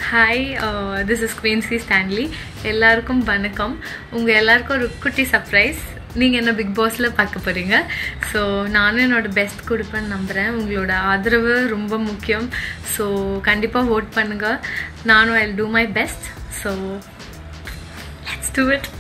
Hi, this is Queencystanly. எல்லாருக்கும் வணக்கம். உங்க எல்லாருக்கும் ஒரு குட்டி சர்ப்ரைஸ். நீங்க என்ன பிக் பாஸ்ல பார்க்க போறீங்க. சோ நானும் என்னோட பெஸ்ட் கொடுப்பேன்னு நம்புறேன். உங்களோட ஆதரவு ரொம்ப முக்கியம். சோ கண்டிப்பா வோட் பண்ணுங்க. நானும் I'll do my best. So let's do it.